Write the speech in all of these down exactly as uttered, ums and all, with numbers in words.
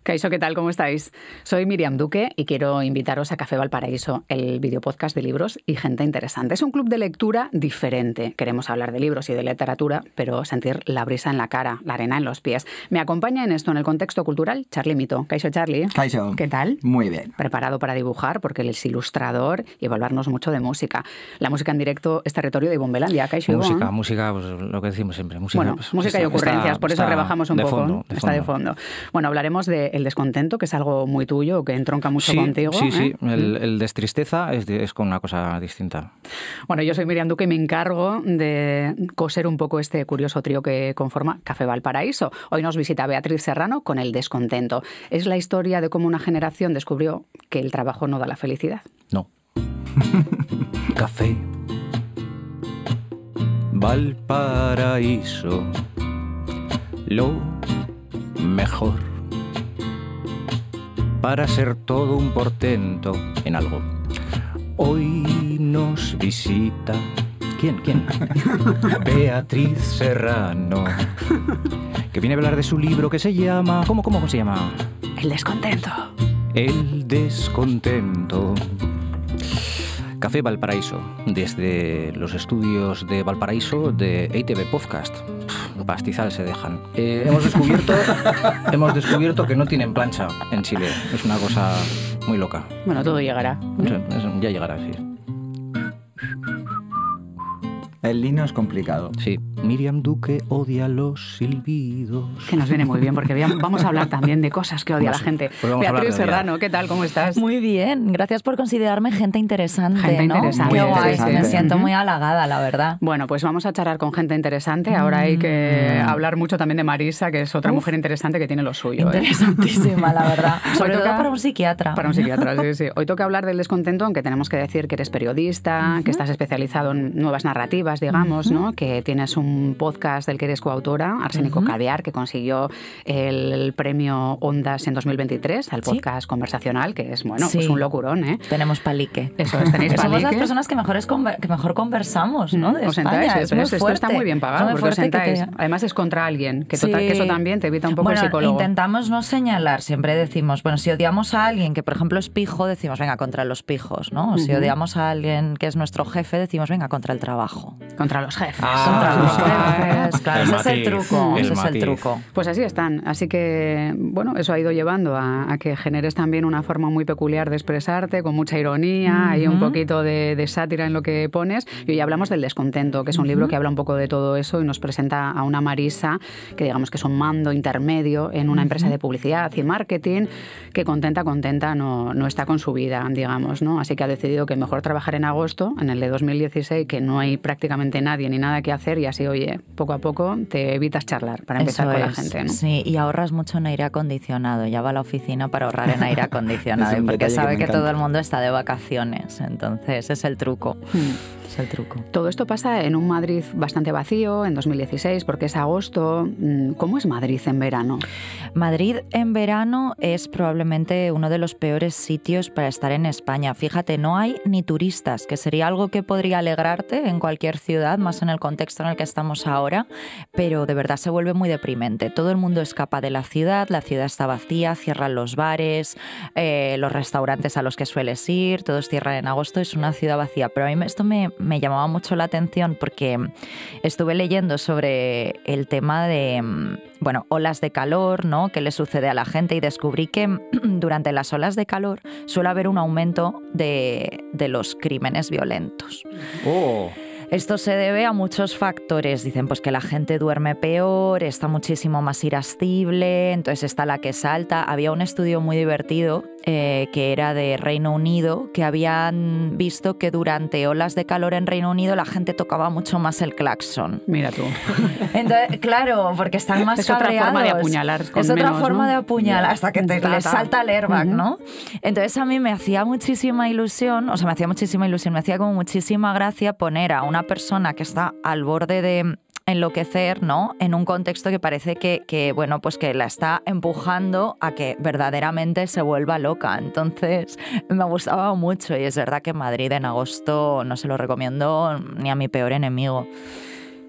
Kaixo, ¿qué tal? ¿Cómo estáis? Soy Miriam Duque y quiero invitaros a Café Valparaíso, el videopodcast de libros y gente interesante. Es un club de lectura diferente. Queremos hablar de libros y de literatura, pero sentir la brisa en la cara, la arena en los pies. Me acompaña en esto, en el contexto cultural, Charly Mito. Kaixo, Charly. Kaixo. ¿Qué tal? Muy bien. Preparado para dibujar, porque él es ilustrador y hablarnos mucho de música. La música en directo es territorio de Ibonbelandia. Kaixo, Música, Ibon. música, pues lo que decimos siempre. Música, bueno, pues, música está, y ocurrencias, está, por eso está rebajamos un de poco. Fondo, de está fondo. de fondo. Bueno, hablaremos de El descontento, que es algo muy tuyo, que entronca mucho sí, contigo. Sí, ¿eh? sí, el, el destristeza es, es con una cosa distinta. Bueno, yo soy Miriam Duque y me encargo de coser un poco este curioso trío que conforma Café Valparaíso. Hoy nos visita Beatriz Serrano con El descontento. Es la historia de cómo una generación descubrió que el trabajo no da la felicidad. No. Café Valparaíso, lo mejor para ser todo un portento en algo. Hoy nos visita... ¿Quién? ¿Quién? Beatriz Serrano, que viene a hablar de su libro que se llama... ¿Cómo, cómo se llama? El descontento. El descontento. Café Valparaíso, desde los estudios de Valparaíso de E I T V Podcast. Pastizal se dejan. Eh, hemos descubierto hemos descubierto que no tienen plancha en Chile. Es una cosa muy loca. Bueno, todo llegará. Ya llegará, sí. El lino es complicado. Sí. Miriam Duque odia los silbidos. Que nos viene muy bien, porque vamos a hablar también de cosas que odia Vamos, la gente. pues Beatriz Serrano, ¿qué tal? ¿Cómo estás? Muy bien, gracias por considerarme gente interesante. Gente ¿no? interesante. Qué Muy guay, interesante. me siento Ujú. muy halagada, la verdad. Bueno, pues vamos a charlar con gente interesante. Ahora hay que Mm. hablar mucho también de Marisa, que es otra Uf. mujer interesante que tiene lo suyo. ¿eh? Interesantísima, la verdad. Sobre Hoy todo toca- para un psiquiatra. Para un psiquiatra, sí, sí. Hoy toca hablar del descontento, aunque tenemos que decir que eres periodista, Ujú. que estás especializado en nuevas narrativas, digamos, Ujú. ¿no? Que tienes un podcast del que eres coautora, Arsénico Ujú. Caviar, que consiguió el premio Ondas en dos mil veintitrés al Sí. podcast conversacional, que es, bueno, Sí. pues un locurón, ¿eh? Tenemos palique. Eso es, tenéis Somos las palique. personas que, mejores conver- que mejor conversamos, ¿no? De Os España. sentáis, es muy esto fuerte. está muy bien pagado, Es muy porque os fuerte que sentáis. te- Además es contra alguien, que, total, Sí. que eso también te evita un poco bueno, el psicólogo. intentamos no señalar, siempre decimos, bueno, si odiamos a alguien que, por ejemplo, es pijo, decimos, venga, contra los pijos, ¿no? O si Ujú. odiamos a alguien que es nuestro jefe, decimos, venga, contra el trabajo. Contra los jefes. Ah, Contra los Ah. jefes, claro, El ese es el matiz, truco, el ese es el matiz. truco. Pues así están. Así que, bueno, eso ha ido llevando a, a que generes también una forma muy peculiar de expresarte, con mucha ironía y un Ujú. poquito de, de sátira en lo que pones. Y hoy hablamos del descontento, que es un Ujú. libro que habla un poco de todo eso y nos presenta a una Marisa, que digamos que es un mando intermedio en una empresa de publicidad y marketing, que contenta, contenta no, no está con su vida, digamos, ¿no? Así que ha decidido que mejor trabajar en agosto, en el de dos mil dieciséis, que no hay prácticamente nadie ni nada que hacer y así, oye, poco a poco te evitas charlar para empezar Eso con la es, gente, ¿no? Sí, y ahorras mucho en aire acondicionado. Ya va a la oficina para ahorrar en aire acondicionado, Es un porque detalle que sabe me que, todo encanta. el mundo está de vacaciones. Entonces, es el truco. Hmm. Es el truco. Todo esto pasa en un Madrid bastante vacío, en dos mil dieciséis, porque es agosto. ¿Cómo es Madrid en verano? Madrid en verano es probablemente uno de los peores sitios para estar en España. Fíjate, no hay ni turistas, que sería algo que podría alegrarte en cualquier ciudad, más en el contexto en el que estamos ahora, pero de verdad se vuelve muy deprimente. Todo el mundo escapa de la ciudad, la ciudad está vacía, cierran los bares, eh, los restaurantes a los que sueles ir, todos cierran en agosto, es una ciudad vacía. Pero a mí esto me, me llamaba mucho la atención porque estuve leyendo sobre el tema de, bueno, olas de calor, ¿no? ¿Qué le sucede a la gente? Y descubrí que durante las olas de calor suele haber un aumento de, de los crímenes violentos. Oh. Esto se debe a muchos factores. Dicen pues que la gente duerme peor, está muchísimo más irascible, entonces está la que salta. Había un estudio muy divertido eh, que era de Reino Unido, que habían visto que durante olas de calor en Reino Unido la gente tocaba mucho más el claxon. Mira tú. Entonces, claro, porque están más Es otra cabreados. forma de apuñalar con Es otra menos, forma ¿no? de apuñalar hasta que te Ta, les ta. salta el airbag, Ujú. ¿no? Entonces a mí me hacía muchísima ilusión, o sea, me hacía muchísima ilusión, me hacía como muchísima gracia poner a una persona que está al borde de enloquecer, ¿no? En un contexto que parece que, que, bueno, pues que la está empujando a que verdaderamente se vuelva loca. Entonces, me gustaba mucho y es verdad que Madrid en agosto no se lo recomiendo ni a mi peor enemigo.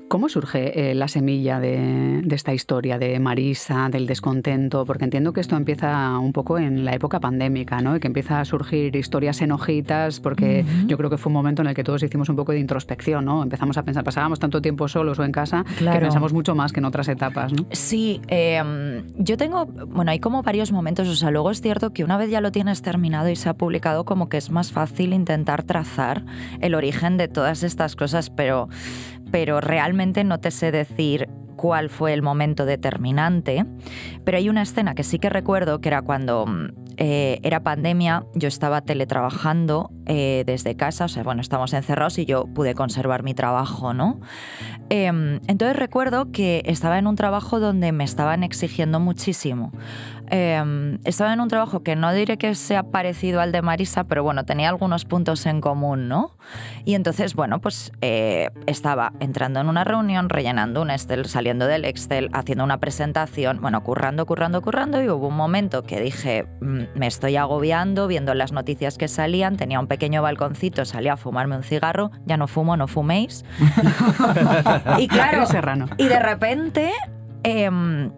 ¿Cómo surge eh, la semilla de, de esta historia de Marisa, del descontento? Porque entiendo que esto empieza un poco en la época pandémica, ¿no? Y que empieza a surgir historias en hojitas, porque uh-huh. yo creo que fue un momento en el que todos hicimos un poco de introspección, ¿no? Empezamos a pensar, pasábamos tanto tiempo solos o en casa, claro. que pensamos mucho más que en otras etapas, ¿no? Sí, eh, yo tengo, bueno, hay como varios momentos, o sea, luego es cierto que una vez ya lo tienes terminado y se ha publicado, como que es más fácil intentar trazar el origen de todas estas cosas, pero... pero realmente no te sé decir cuál fue el momento determinante, pero hay una escena que sí que recuerdo, que era cuando eh, era pandemia, yo estaba teletrabajando eh, desde casa, o sea, bueno, estábamos encerrados y yo pude conservar mi trabajo, ¿no? Eh, entonces recuerdo que estaba en un trabajo donde me estaban exigiendo muchísimo. Eh, estaba en un trabajo que no diré que sea parecido al de Marisa, pero bueno, tenía algunos puntos en común, ¿no? Y entonces, bueno, pues eh, estaba entrando en una reunión, rellenando un Excel, saliendo del Excel, haciendo una presentación, bueno, currando, currando, currando, y hubo un momento que dije, me estoy agobiando, viendo las noticias que salían, tenía un pequeño balconcito, salía a fumarme un cigarro, ya no fumo, no fuméis. Y claro, y de repente... Eh,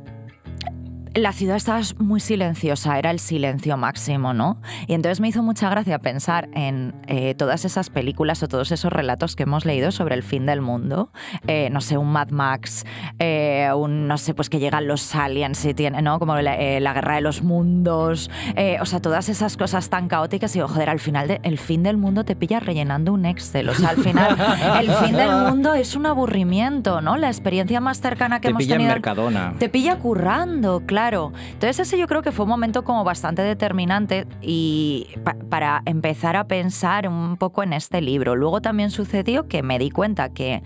la ciudad estaba muy silenciosa, era el silencio máximo, ¿no? Y entonces me hizo mucha gracia pensar en eh, todas esas películas o todos esos relatos que hemos leído sobre el fin del mundo. Eh, no sé, un Mad Max, eh, un, no sé, pues que llegan los aliens y tiene, ¿no? Como la, eh, la guerra de los mundos, eh, o sea, todas esas cosas tan caóticas. Y digo, joder, al final de, el fin del mundo te pilla rellenando un Excel. O sea, al final el fin del mundo es un aburrimiento, ¿no? La experiencia más cercana que te hemos pilla tenido... en Mercadona. Te pilla currando, claro. Claro, entonces ese yo creo que fue un momento como bastante determinante y pa- para empezar a pensar un poco en este libro. Luego también sucedió que me di cuenta que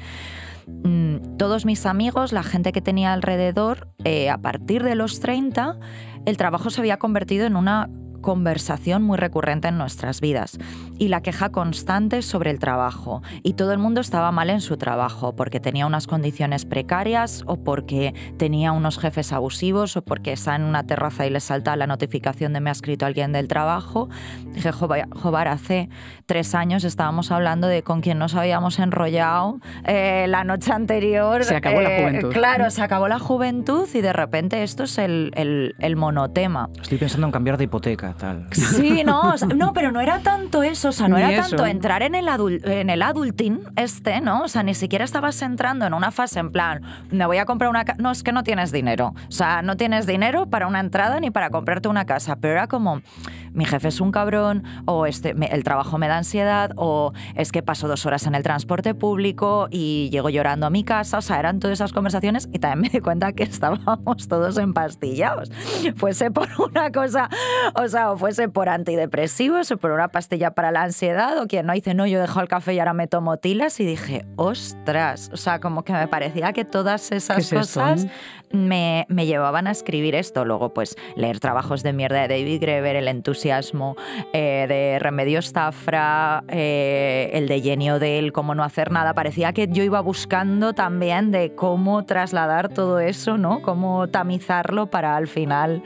mmm, todos mis amigos, la gente que tenía alrededor, eh, a partir de los treinta, el trabajo se había convertido en una conversación muy recurrente en nuestras vidas y la queja constante sobre el trabajo, y todo el mundo estaba mal en su trabajo porque tenía unas condiciones precarias o porque tenía unos jefes abusivos o porque está en una terraza y le salta la notificación de me ha escrito alguien del trabajo. Dije, joder, hace tres años estábamos hablando de con quién nos habíamos enrollado eh, la noche anterior. Se acabó eh, la juventud. Claro, se acabó la juventud y de repente esto es el, el, el monotema. Estoy pensando en cambiar de hipoteca. Tal. Sí, no, o sea, no, pero no era tanto eso, o sea, no Ni era eso. tanto entrar en el, adult, en el adulting este, ¿no? O sea, ni siquiera estabas entrando en una fase en plan, me voy a comprar una casa, no, es que no tienes dinero, o sea, no tienes dinero para una entrada ni para comprarte una casa, pero era como, mi jefe es un cabrón, o este, me, el trabajo me da ansiedad, o es que paso dos horas en el transporte público y llego llorando a mi casa, o sea, eran todas esas conversaciones y también me di cuenta que estábamos todos empastillados, fuese por una cosa, o sea, o fuese por antidepresivos o por una pastilla para la ansiedad, o quien no dice, no, yo dejo el café y ahora me tomo tilas, y dije, ostras, o sea, como que me parecía que todas esas cosas me, me llevaban a escribir esto. Luego, pues, leer trabajos de mierda de David Graeber, El entusiasmo eh, de Remedios Zafra, eh, el de Jenny Odell, Cómo no hacer nada. Parecía que yo iba buscando también de cómo trasladar todo eso, ¿no? Cómo tamizarlo para al final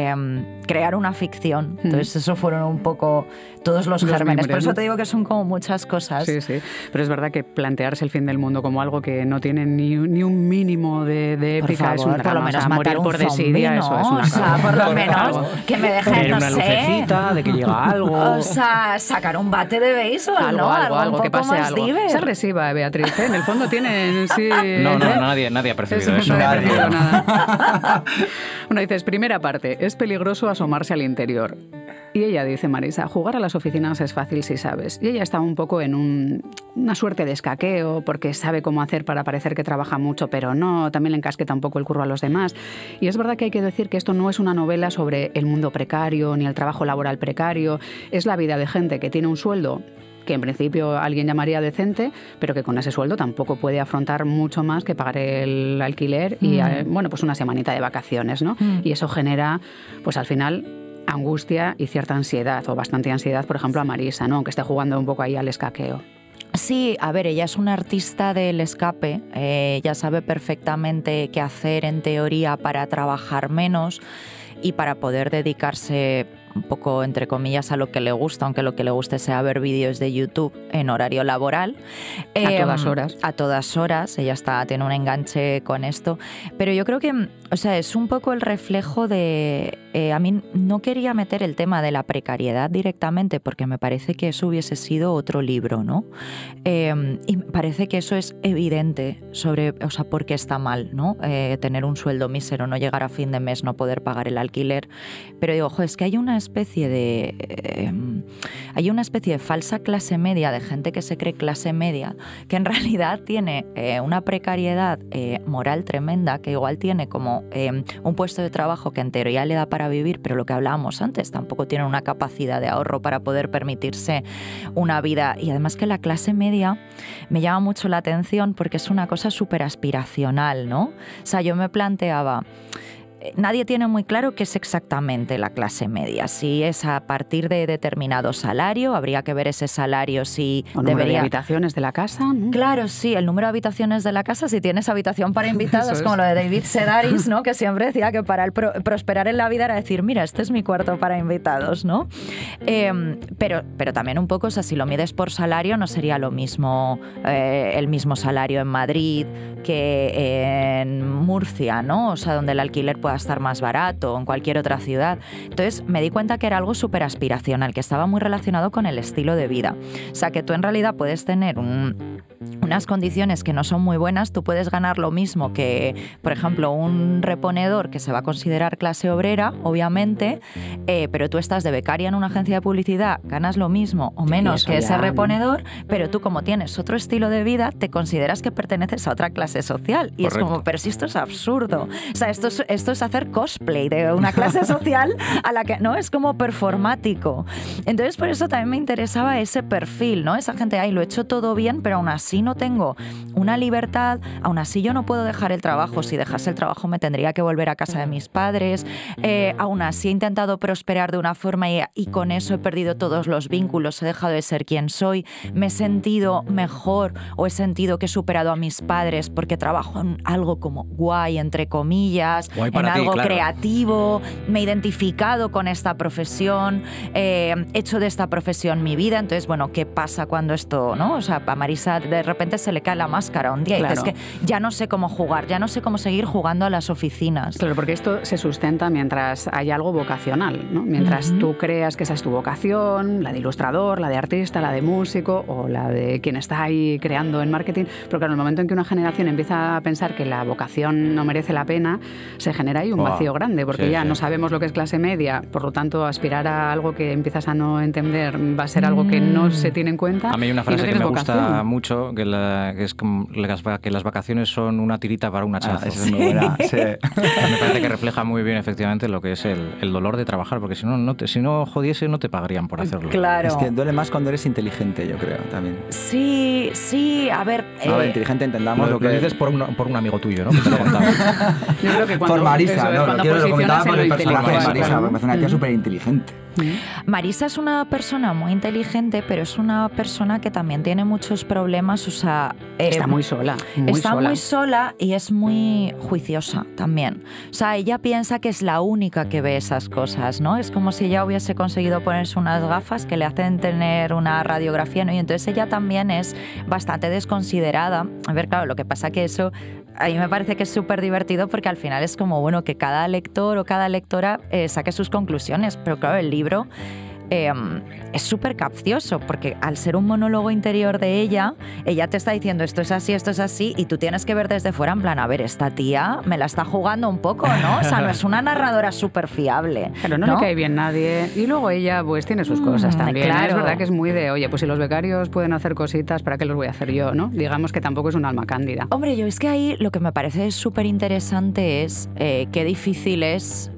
eh, crear una ficción. Entonces, eso fueron un poco todos los, los gérmenes. Por eso te digo que son como muchas cosas. Sí, sí. Pero es verdad que plantearse el fin del mundo como algo que no tiene ni, ni un mínimo de, de épica es un drama. Por lo menos o sea, matar morir por un desidia, zombie, eso ¿no? es una O sea, por lo menos que me dejen, no una sé. lucecita de que llega algo. O sea, sacar un bate de béisbol, algo, ¿no? Algo, algo, algo un que poco pase más algo. diver. Es agresiva, Beatriz, ¿eh? En el fondo tienen... Sí, no, no, ¿eh? nadie, nadie ha percibido eso. eso. No nadie ha percibido nada. Bueno, dices, primera parte, es peligroso asomarse al interior. Y ella dice, Marisa, jugar a las oficinas es fácil si sabes. Y ella está un poco en un, una suerte de escaqueo porque sabe cómo hacer para parecer que trabaja mucho, pero no, también le encasqueta un poco el curro a los demás. Y es verdad que hay que decir que esto no es una novela sobre el mundo precario ni el trabajo laboral precario. Es la vida de gente que tiene un sueldo que en principio alguien llamaría decente, pero que con ese sueldo tampoco puede afrontar mucho más que pagar el alquiler y, mm. bueno, pues una semanita de vacaciones, ¿no? Mm. Y eso genera, pues al final, angustia y cierta ansiedad, o bastante ansiedad, por ejemplo, a Marisa, ¿no? Aunque esté jugando un poco ahí al escaqueo. Sí, a ver, ella es una artista del escape, eh, ella sabe perfectamente qué hacer en teoría para trabajar menos y para poder dedicarse un poco, entre comillas, a lo que le gusta, aunque lo que le guste sea ver vídeos de YouTube en horario laboral. A eh, todas horas. A todas horas, ella está, tiene un enganche con esto. Pero yo creo que, o sea, es un poco el reflejo de... Eh, a mí no quería meter el tema de la precariedad directamente porque me parece que eso hubiese sido otro libro, ¿no? Eh, y me parece que eso es evidente sobre, o sea, por qué está mal, ¿no? Eh, tener un sueldo mísero, no llegar a fin de mes, no poder pagar el alquiler. Pero digo, ojo, es que hay una especie de... Eh, hay una especie de falsa clase media, de gente que se cree clase media, que en realidad tiene eh, una precariedad eh, moral tremenda, que igual tiene como eh, un puesto de trabajo que en teoría le da para vivir, pero lo que hablábamos antes, tampoco tiene una capacidad de ahorro para poder permitirse una vida. Y además que la clase media me llama mucho la atención porque es una cosa súper aspiracional, ¿no? O sea, yo me planteaba... Nadie tiene muy claro qué es exactamente la clase media. Si es a partir de determinado salario, habría que ver ese salario si o número debería... de habitaciones de la casa, ¿no? Claro, sí, el número de habitaciones de la casa, si tienes habitación para invitados, es como lo de David Sedaris, ¿no? Que siempre decía que para el pro prosperar en la vida era decir, mira, este es mi cuarto para invitados, ¿no? Eh, pero, pero también un poco, o sea, si lo mides por salario, no sería lo mismo eh, el mismo salario en Madrid que en Murcia, ¿no? O sea, donde el alquiler pueda estar más barato, o en cualquier otra ciudad. Entonces me di cuenta que era algo súper aspiracional, que estaba muy relacionado con el estilo de vida. O sea, que tú en realidad puedes tener un, unas condiciones que no son muy buenas, tú puedes ganar lo mismo que, por ejemplo, un reponedor que se va a considerar clase obrera, obviamente, eh, pero tú estás de becaria en una agencia de publicidad, ganas lo mismo o menos que ese reponedor, pero tú como tienes otro estilo de vida, te consideras que perteneces a otra clase social. Y Correcto. Es como, pero si esto es absurdo. O sea, esto es, esto es hacer cosplay de una clase social a la que, ¿no? Es como performático. Entonces, por eso también me interesaba ese perfil, ¿no? Esa gente, ay, lo he hecho todo bien, pero aún así no tengo una libertad, aún así yo no puedo dejar el trabajo. Si dejase el trabajo me tendría que volver a casa de mis padres. Eh, aún así he intentado prosperar de una forma y, y con eso he perdido todos los vínculos, he dejado de ser quien soy, me he sentido mejor o he sentido que he superado a mis padres porque trabajo en algo como guay, entre comillas, guay en algo ti, claro. creativo, me he identificado con esta profesión, eh, he hecho de esta profesión mi vida. Entonces, bueno, ¿qué pasa cuando esto, no? O sea, a Marisa de repente se le cae la máscara un día y claro. dices que ya no sé cómo jugar, ya no sé cómo seguir jugando a las oficinas. Claro, porque esto se sustenta mientras hay algo vocacional, ¿no? Mientras uh-huh. tú creas que esa es tu vocación, la de ilustrador, la de artista, la de músico o la de quien está ahí creando en marketing. Pero claro, en el momento en que una generación empieza a pensar que la vocación no merece la pena, se genera ahí un wow. vacío grande, porque sí, ya sí. no sabemos lo que es clase media, por lo tanto aspirar a algo que empiezas a no entender va a ser algo que no se tiene en cuenta. A mí hay una frase no que me vocación. gusta mucho, que, la, que es como las, que las vacaciones son una tirita para un hachazo. Ah, es muy buena. Sí. Me parece que refleja muy bien efectivamente lo que es el, el dolor de trabajar, porque si no, no te, si no jodiese no te pagarían por hacerlo. Claro. Es que duele más cuando eres inteligente, yo creo, también. Sí, sí, a ver... No, a ver, eh, inteligente entendamos lo, lo que... Lo dices por un, por un amigo tuyo, ¿no? Que te lo contaba. Yo creo que cuando, por Marisa, eso, no, lo quiero lo comentaba por el personaje de Marisa, me parece una tía mm. súper inteligente. Marisa es una persona muy inteligente, pero es una persona que también tiene muchos problemas, o sea... Eh, está muy sola. Muy está sola. muy sola y es muy juiciosa también. O sea, ella piensa que es la única que ve esas cosas, ¿no? Es como si ella hubiese conseguido ponerse unas gafas que le hacen tener una radiografía, ¿no? Y entonces ella también es bastante desconsiderada. A ver, claro, lo que pasa que eso... A mí me parece que es súper divertido porque al final es como, bueno, que cada lector o cada lectora eh, saque sus conclusiones. Pero claro, el libro eh, es súper capcioso porque al ser un monólogo interior de ella, ella te está diciendo esto es así, esto es así, y tú tienes que ver desde fuera en plan, a ver, esta tía me la está jugando un poco, ¿no? O sea, no es una narradora súper fiable. Pero no, no le cae bien nadie. Y luego ella pues tiene sus cosas mm, también. Claro. Es verdad que es muy de, oye, pues si los becarios pueden hacer cositas, ¿para qué los voy a hacer yo, no? Digamos que tampoco es un alma cándida. Hombre, yo es que ahí lo que me parece súper interesante es eh, qué difícil es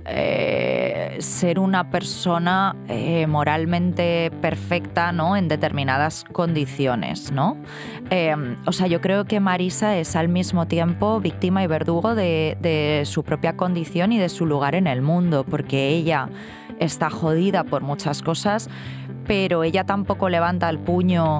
eh, ser una persona eh, moralmente perfecta, ¿no? En determinadas condiciones, ¿no? Eh, o sea, yo creo que Marisa es al mismo tiempo víctima y verdugo de, de su propia condición y de su lugar en el mundo, porque ella está jodida por muchas cosas, pero ella tampoco levanta el puño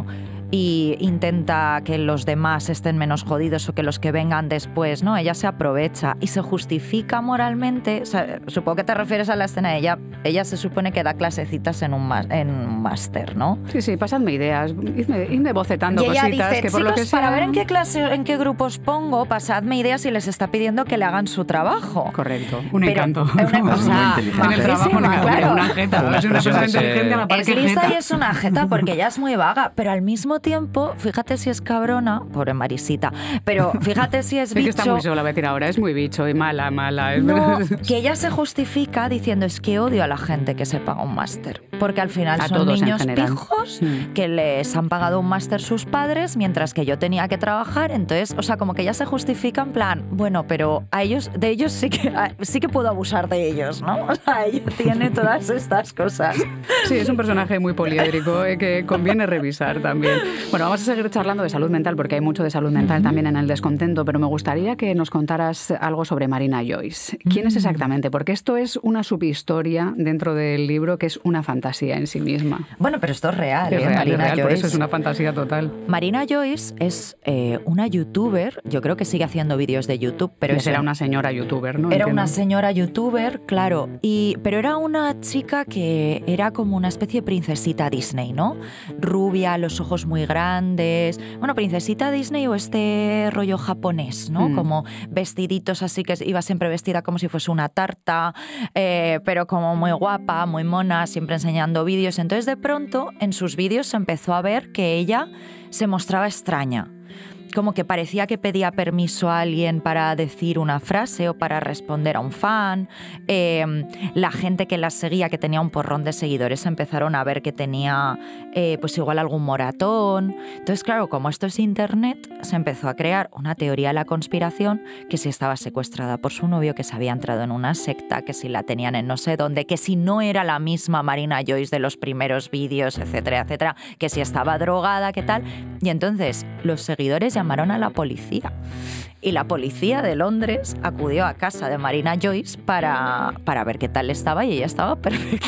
y intenta que los demás estén menos jodidos o que los que vengan después, ¿no? Ella se aprovecha y se justifica moralmente. O sea, supongo que te refieres a la escena de ella. Ella se supone que da clasecitas en un máster, ¿no? Sí, sí, pasadme ideas, idme, idme bocetando y ella cositas. Dice, que por lo que sea... para ver en qué clase, en qué grupos pongo, pasadme ideas y les está pidiendo que le hagan su trabajo. Correcto, un Pero, encanto. Una cosa en el trabajo, una, claro. una jeta. Es una persona inteligente a la par es que lista jeta. Y es una jeta porque ella es muy vaga, pero al mismo tiempo, fíjate si es cabrona, pobre Marisita, pero fíjate si es bicho... Es que está muy sola, voy a decir ahora, es muy bicho y mala, mala. Es no, que ella se justifica diciendo es que odio a la gente que se paga un máster, porque al final a son niños en pijos mm. que les han pagado un máster sus padres mientras que yo tenía que trabajar, entonces, o sea, como que ella se justifica en plan, bueno, pero a ellos, de ellos sí que, a, sí que puedo abusar de ellos, ¿no? O sea, ella tiene todas estas cosas. Sí, es un personaje muy poliédrico eh, que conviene revisar también. Bueno, vamos a seguir charlando de salud mental porque hay mucho de salud mental también en El Descontento, pero me gustaría que nos contaras algo sobre Marina Joyce. ¿Quién es exactamente? Porque esto es una subhistoria dentro del libro que es una fantasía en sí misma. Bueno, pero esto es real, es ¿eh? real, Marina es real, Joyce. Por eso es una fantasía total. Marina Joyce es eh, una youtuber, yo creo que sigue haciendo vídeos de YouTube, pero es era una señora youtuber, ¿no? Era Entiendo. una señora youtuber, claro, y, pero era una chica que era como una especie de princesita Disney, ¿no? Rubia, los ojos muy grandes, bueno, princesita Disney o este rollo japonés, ¿no? Mm. Como vestiditos así, que iba siempre vestida como si fuese una tarta, eh, pero como muy guapa, muy mona, siempre enseñando vídeos. Entonces de pronto en sus vídeos se empezó a ver que ella se mostraba extraña. Como que parecía que pedía permiso a alguien para decir una frase o para responder a un fan. Eh, la gente que la seguía, que tenía un porrón de seguidores, empezaron a ver que tenía eh, pues igual algún moratón. Entonces, claro, como esto es internet, se empezó a crear una teoría de la conspiración, que si estaba secuestrada por su novio, que se había entrado en una secta, que si la tenían en no sé dónde, que si no era la misma Marina Joyce de los primeros vídeos, etcétera, etcétera, que si estaba drogada, qué tal. Y entonces los seguidores llamaron a la policía y la policía de Londres acudió a casa de Marina Joyce para, para ver qué tal estaba y ella estaba perfecta.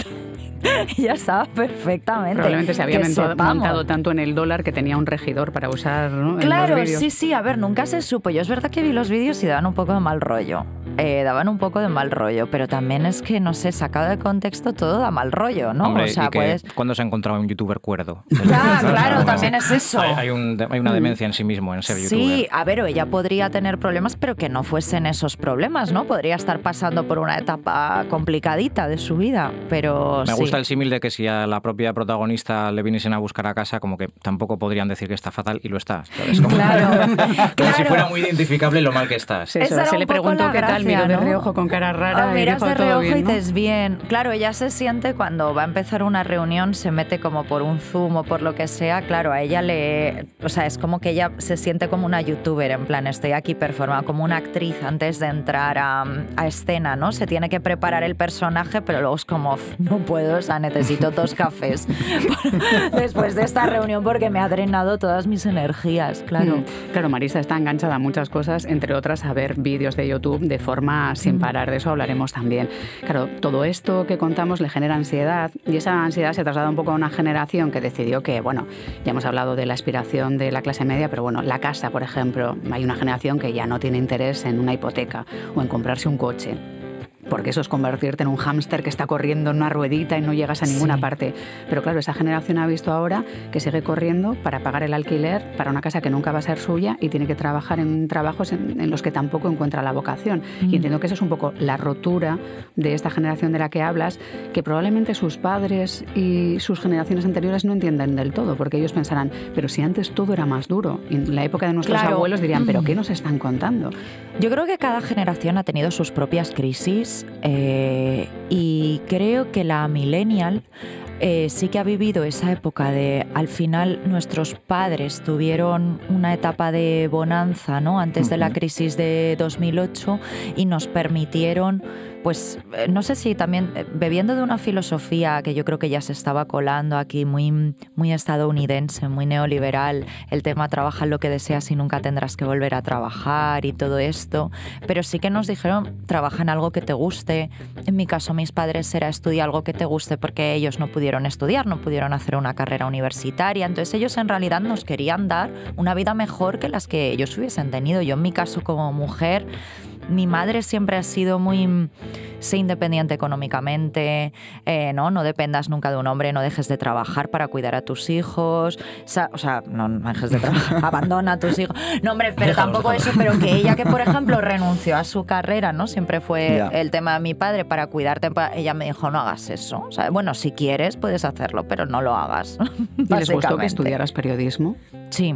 Ella estaba perfectamente. Probablemente se había montado, montado tanto en el dólar que tenía un regidor para usar, ¿no? Claro, en los vídeos. sí, sí, a ver, nunca se supo. Yo es verdad que vi los vídeos y daban un poco de mal rollo. Eh, daban un poco de mal rollo, pero también es que, no sé, sacado de contexto todo da mal rollo, ¿no? Hombre, o sea, y que puedes... ¿cuándo se ha encontrado un youtuber cuerdo? Ya, claro, también es eso. Hay, hay, un, hay una demencia en sí mismo en ser sí, youtuber. Sí, a ver, ella podría tener problemas, pero que no fuesen esos problemas, ¿no? Podría estar pasando por una etapa complicadita de su vida, pero Me sí. gusta el símil de que si a la propia protagonista le viniesen a buscar a casa, como que tampoco podrían decir que está fatal y lo está. Es como, claro, como claro. si fuera muy identificable lo mal que estás. Sí, eso, se le preguntó qué tal, miró de reojo con cara rara oh, miras y dijo de todo reojo bien, y ¿no? dices bien. Claro, ella se siente cuando va a empezar una reunión, se mete como por un Zoom o por lo que sea, claro, a ella le... O sea, es como que ella se siente como una youtuber, en plan, estoy aquí performando, como una actriz antes de entrar a, a escena, ¿no? Se tiene que preparar el personaje, pero luego es como, no puedo, o sea, necesito dos cafés después de esta reunión porque me ha drenado todas mis energías, claro. Mm. Claro, Marisa está enganchada a muchas cosas, entre otras a ver vídeos de YouTube de forma sin parar, de eso hablaremos también. Claro, todo esto que contamos le genera ansiedad y esa ansiedad se traslada un poco a una generación que decidió que, bueno, ya hemos hablado de la aspiración de la clase media, pero bueno, la casa, por ejemplo, hay una generación que ya no tiene interés en una hipoteca o en comprarse un coche. Porque eso es convertirte en un hámster que está corriendo en una ruedita y no llegas a ninguna sí. parte. Pero claro, esa generación ha visto ahora que sigue corriendo para pagar el alquiler para una casa que nunca va a ser suya y tiene que trabajar en trabajos en, en los que tampoco encuentra la vocación. Mm. Y entiendo que eso es un poco la rotura de esta generación de la que hablas, que probablemente sus padres y sus generaciones anteriores no entienden del todo, porque ellos pensarán, pero si antes todo era más duro. Y en la época de nuestros claro. abuelos dirían, ¿pero qué nos están contando? Yo creo que cada generación ha tenido sus propias crisis. Eh, y creo que la millennial eh, sí que ha vivido esa época de, al final nuestros padres tuvieron una etapa de bonanza, ¿no? Antes de la crisis de dos mil ocho y nos permitieron pues no sé si también bebiendo de una filosofía que yo creo que ya se estaba colando aquí, muy, muy estadounidense, muy neoliberal, el tema trabaja en lo que deseas y nunca tendrás que volver a trabajar y todo esto, pero sí que nos dijeron, trabaja en algo que te guste. En mi caso, mis padres era estudiar algo que te guste porque ellos no pudieron estudiar, no pudieron hacer una carrera universitaria, entonces ellos en realidad nos querían dar una vida mejor que las que ellos hubiesen tenido. Yo en mi caso como mujer, mi madre siempre ha sido muy, sé independiente económicamente, eh, ¿no? No dependas nunca de un hombre, no dejes de trabajar para cuidar a tus hijos, o sea, no, no dejes de trabajar, abandona a tus hijos. No, hombre, pero tampoco eso, pero que ella que, por ejemplo, renunció a su carrera, ¿no? Siempre fue yeah. el tema de mi padre para cuidarte, ella me dijo, no hagas eso. O sea, bueno, si quieres puedes hacerlo, pero no lo hagas. ¿Y les gustó que estudiaras periodismo? Sí.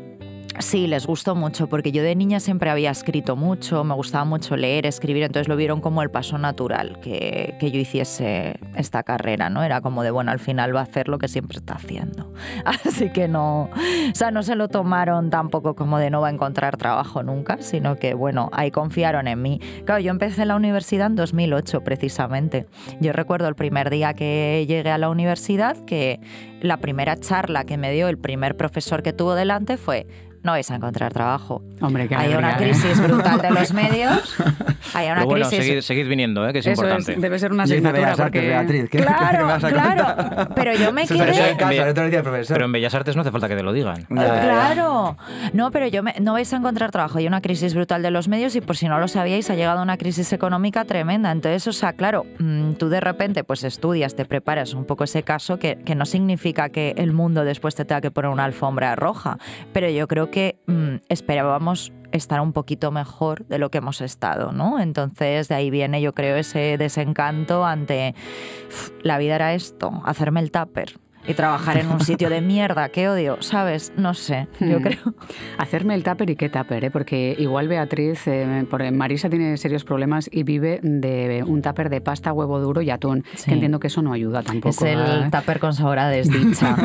Sí, les gustó mucho, porque yo de niña siempre había escrito mucho, me gustaba mucho leer, escribir, entonces lo vieron como el paso natural, que, que yo hiciese esta carrera, ¿no? Era como de, bueno, al final va a hacer lo que siempre está haciendo. Así que no, o sea, no se lo tomaron tampoco como de no va a encontrar trabajo nunca, sino que, bueno, ahí confiaron en mí. Claro, yo empecé la universidad en dos mil ocho, precisamente. Yo recuerdo el primer día que llegué a la universidad, que la primera charla que me dio el primer profesor que tuvo delante fue: no vais a encontrar trabajo. Hombre, qué hay alegría, una crisis ¿eh? brutal de los medios. Hay una Pero bueno, crisis. seguid, seguid viniendo, ¿eh? Que es Eso importante. Es, debe ser una asignatura. Porque... Beatriz, ¿qué, claro, ¿qué vas a claro. contar? Pero yo me Eso quedé. es en casa, otro día, profesor. Pero en Bellas Artes no hace falta que te lo digan. Ya, ya, Claro. No, pero yo me... no vais a encontrar trabajo. Hay una crisis brutal de los medios y, por si no lo sabíais, ha llegado una crisis económica tremenda. Entonces, o sea, claro, tú de repente pues estudias, te preparas un poco ese caso, que, que no significa que el mundo después te tenga que poner una alfombra roja. Pero yo creo que mmm, esperábamos estar un poquito mejor de lo que hemos estado, ¿no? Entonces, de ahí viene, yo creo, ese desencanto ante uf, la vida era esto, hacerme el tupper y trabajar en un sitio de mierda, qué odio, ¿sabes? No sé, yo hmm. creo. Hacerme el tupper y qué tupper, ¿eh? Porque igual Beatriz, eh, por, Marisa tiene serios problemas y vive de un tupper de pasta, huevo duro y atún, sí. que entiendo que eso no ayuda tampoco. Es el ¿eh? tupper con sabor a desdicha.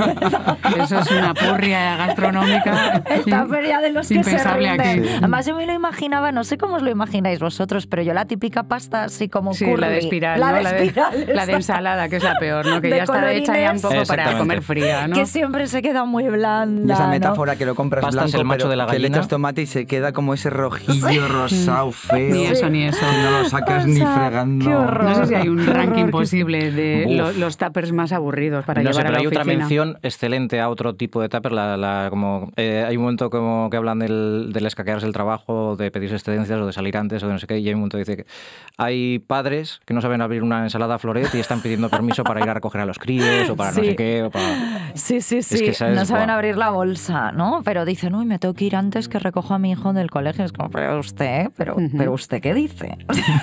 Eso es una purria gastronómica. El tupper ya de los que se rinden. Aquí. Además yo me lo imaginaba, no sé cómo os lo imagináis vosotros, pero yo la típica pasta así como sí, curry. la de espiral, la, ¿no? de la, espiral de, la de ensalada, que es la peor, ¿no? Que de ya está hecha ya un poco para comer fría, ¿no? Que siempre se queda muy blanda. Y esa metáfora, ¿no? que lo compras Pastas blanco, el macho pero de la que le gallina. echas tomate y se queda como ese rojillo sí. rosado, feo. Ni eso, ni eso. Que no lo sacas o ni sea, fregando. qué horror, no sé si hay un qué ranking horror, posible de lo, los tuppers más aburridos para no llevar sé, a la pero hay oficina. otra mención excelente a otro tipo de tupper. La, la, como, eh, hay un momento como que hablan del, del escaquearse el trabajo, de pedirse excedencias o de salir antes o de no sé qué, y hay un momento que dice que hay padres que no saben abrir una ensalada floret y están pidiendo permiso para ir a recoger a los críos o para sí. no sé qué. O para... Sí, sí, sí. Es que, ¿sabes? No saben Buah. abrir la bolsa, ¿no? Pero dicen, uy, me tengo que ir antes que recojo a mi hijo del colegio. Es como, pero usted, pero, uh-huh. pero ¿usted qué dice?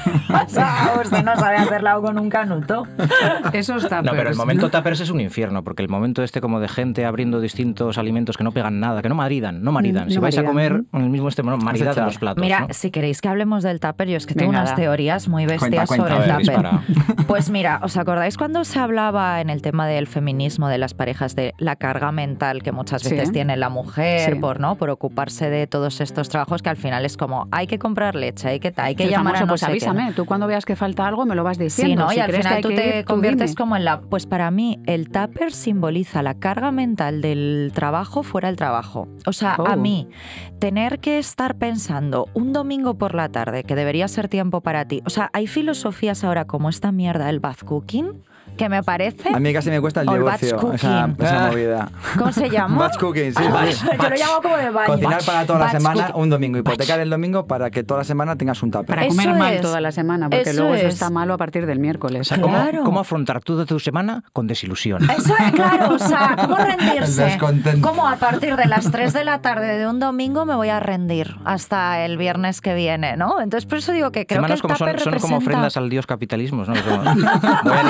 O sea, usted no sabe hacerla con un canuto. Esos tuppers. No, pero el momento tuppers es un infierno, porque el momento este como de gente abriendo distintos alimentos que no pegan nada, que no maridan, no maridan. No si vais maridan. a comer en el mismo este, bueno, maridad en los platos. Mira, ¿no? si queréis que hablemos del tupper, yo es que tengo Venga, unas da. teorías muy bestias Cuenta, sobre cuenta. el A ver, tupper. dispara. Pues mira, ¿os acordáis cuando se hablaba en el tema del feminismo, de las parejas, de la carga mental que muchas veces Sí. tiene la mujer Sí. por, ¿no? por ocuparse de todos estos trabajos, que al final es como, hay que comprar leche, hay que, hay que El llamar famoso, a no pues sé qué, avísame, ¿no? tú cuando veas que falta algo me lo vas Sí, diciendo. ¿no? Si Y al crees final que tú hay que te ir, tú conviertes dime. como en la... Pues para mí el tupper simboliza la carga mental del trabajo fuera del trabajo. O sea, Oh. a mí, tener que estar pensando un domingo por la tarde, que debería ser tiempo para ti. O sea, hay filosofías ahora como esta mierda, el bath cooking, que me parece... A mí casi me cuesta el O el batch divorcio, esa, cooking. esa Ah. movida. ¿Cómo se llama? Batch cooking, sí. Ah, sí. Yo lo llamo como de batch. Cocinar Batch- para toda la batch semana cooking. un domingo, hipotecar el domingo para que toda la semana tengas un tupper. Para Eso comer mal es. toda la semana, porque Eso luego eso es. está malo a partir del miércoles. O sea, ¿cómo, Claro. ¿cómo afrontar toda tu semana con desilusión? Eso es, claro, o sea, ¿cómo El rendirse? descontento. ¿Cómo a partir de las tres de la tarde de un domingo me voy a rendir hasta el viernes que viene, ¿no? Entonces, por eso digo que creo Semanas que el como son, tupper son como representa... ofrendas al dios capitalismo, ¿no? Como, voy a disponer de aquí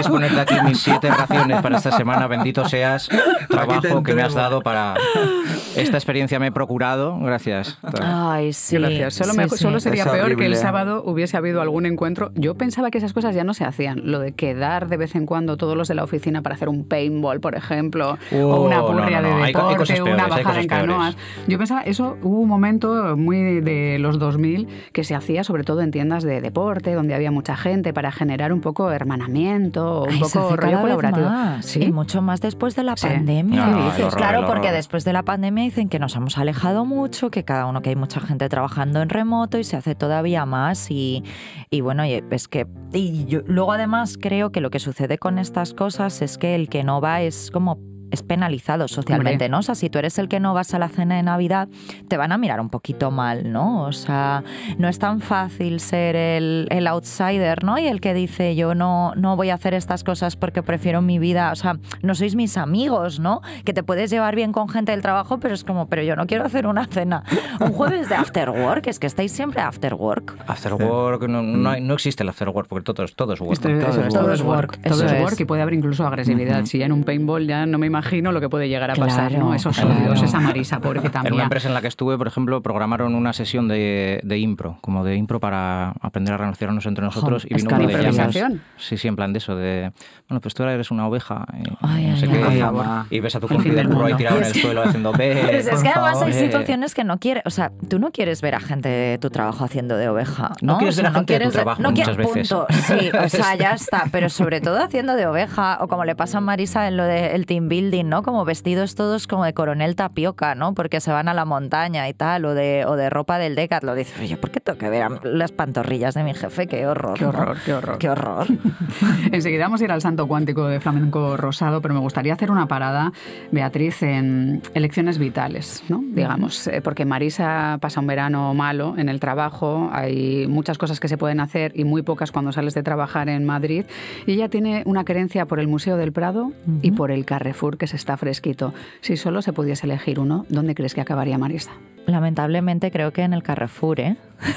aquí mis siete raciones para esta semana. Bendito seas, trabajo que me has dado para... Esta experiencia me he procurado, gracias. Ay, sí. Gracias. Solo, sí, me, sí. solo sería Es peor horrible. que el sábado hubiese habido algún encuentro. Yo pensaba que esas cosas ya no se hacían. Lo de quedar de vez en cuando todos los de la oficina para hacer un paintball, por ejemplo, Oh, o una no, purria no, no. de Hay co- hay deporte, cosas peores, una hay bajada cosas en canoas. peores. Yo pensaba, eso hubo un momento muy de los dos mil que se hacía sobre todo en tiendas de deporte, donde había mucha gente para generar un poco hermanamiento, un Ay, se poco hace rollo cada vez colaborativo. más, Sí, y mucho más después de la Sí. pandemia. No, no, ¿Qué el dices? horror, Claro, el porque horror. después de la pandemia dicen que nos hemos alejado mucho, que cada uno, que hay mucha gente trabajando en remoto y se hace todavía más y, y bueno, y es que y yo, luego además creo que lo que sucede con estas cosas es que el que no va es como es penalizado socialmente, Hombre. ¿no? O sea, si tú eres el que no vas a la cena de Navidad, te van a mirar un poquito mal, ¿no? O sea, no es tan fácil ser el, el outsider, ¿no? Y el que dice, yo no, no voy a hacer estas cosas porque prefiero mi vida, o sea, no sois mis amigos, ¿no? Que te puedes llevar bien con gente del trabajo, pero es como, pero yo no quiero hacer una cena. Un jueves de after work, es que estáis siempre after work. After work, no, no, hay- no existe el after work, porque todo es, todo es work. Esto- eso es, Todo todo es es work. work, Todo eso es es. work y puede haber incluso agresividad. Si ya en un paintball ya no me imagino lo que puede llegar a pasar, Claro, ¿no? Esos claro. odios, esa Marisa, pobrecita En una mía. empresa en la que estuve, por ejemplo, programaron una sesión de, de impro, como de impro para aprender a relacionarnos entre nosotros. y vino uno de ellas. Improvisación. Sí, sí, en plan de eso, de, bueno, pues tú ahora eres una oveja. Y, Ay, no sé ay, qué, ay. y- Por favor. y ves a tu El fin compi del del burro ahí mundo. tirado en el suelo haciendo ve. Pero es por que además favor, hay eh". situaciones que no quieres, o sea, tú no quieres ver a gente de tu trabajo haciendo de oveja, ¿no? No quieres O sea, ver a gente de tu quieres ver- trabajo no muchas quieres- veces. punto. Sí, o sea, ya está, pero sobre todo haciendo de oveja, o como le pasa a Marisa en lo del team building, ¿no? Como vestidos todos como de coronel tapioca, ¿no? Porque se van a la montaña y tal, o de, o de ropa del Decathlon. Dices, oye, ¿por qué tengo que ver a las pantorrillas de mi jefe? Qué horror. Qué ¿no? horror, qué horror. Qué horror. Enseguida vamos a ir al santo cuántico de flamenco rosado, pero me gustaría hacer una parada, Beatriz, en elecciones vitales, ¿no? Digamos, eh, porque Marisa pasa un verano malo en el trabajo, hay muchas cosas que se pueden hacer y muy pocas cuando sales de trabajar en Madrid, y ella tiene una querencia por el Museo del Prado y por el Carrefour, que se está fresquito. Si solo se pudiese elegir uno, ¿dónde crees que acabaría Marisa? Lamentablemente creo que en el Carrefour, ¿eh?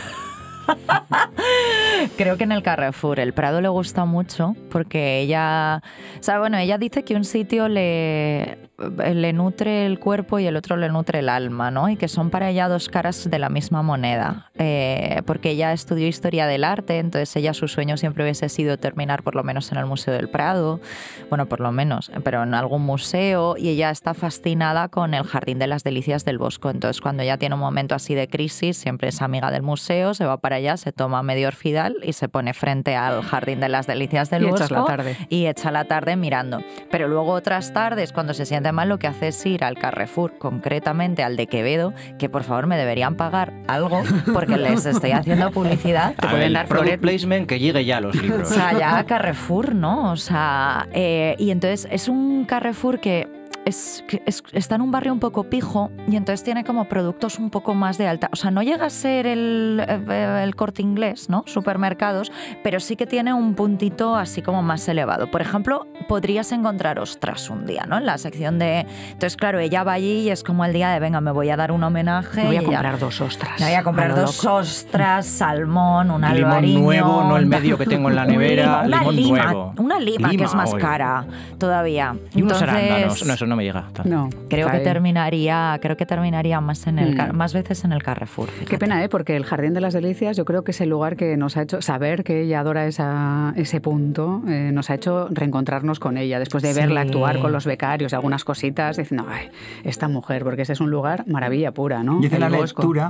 Creo que en el Carrefour. El Prado le gusta mucho porque ella... O sea, bueno, ella dice que un sitio le, le nutre el cuerpo y el otro le nutre el alma, ¿no? Y que son para ella dos caras de la misma moneda. Eh, porque ella estudió Historia del Arte, entonces ella su sueño siempre hubiese sido terminar por lo menos en el Museo del Prado. Bueno, por lo menos, pero en algún museo. Y ella está fascinada con el Jardín de las Delicias del Bosco. Entonces, cuando ella tiene un momento así de crisis, siempre es amiga del museo, se va para allá, se toma medio orfidal y se pone frente al Jardín de las Delicias del Y Bosco echas la tarde. y echa la tarde mirando. Pero luego otras tardes, cuando se siente mal, lo que hace es ir al Carrefour, concretamente al de Quevedo, que por favor me deberían pagar algo porque les estoy haciendo publicidad. A ver, el product placement que llegue ya a los libros. O sea, ya Carrefour, ¿no? O sea, eh, y entonces es un Carrefour que es, que es- está en un barrio un poco pijo y entonces tiene como productos un poco más de alta. O sea, no llega a ser el, eh, el Corte Inglés, ¿no? Supermercados, pero sí que tiene un puntito así como más elevado. Por ejemplo, podrías encontrar ostras un día, ¿no? En la sección de... Entonces, claro, ella va allí y es como el día de, venga, me voy a dar un homenaje. Me voy a y ella- comprar dos ostras. me voy a comprar A lo dos loco. ostras, salmón, un Limón albariño... nuevo, no el medio que tengo en la un nevera, limón, una limón lima, nuevo. Una lima, que Lima, es más oye. cara todavía. Y unos Entonces, arándanos. No, eso no me llega. No, creo que cae. terminaría, creo que terminaría más en el Mm. Car- más veces en el Carrefour. Qué fíjate. pena, ¿eh? Porque el Jardín de las Delicias yo creo que es el lugar que nos ha hecho saber que ella adora esa, ese punto, eh, nos ha hecho reencontrarnos con ella después de Sí. verla actuar con los becarios y algunas cositas, diciendo, ay, esta mujer, porque ese es un lugar maravilla pura, ¿no? Y hice El la Bosco. lectura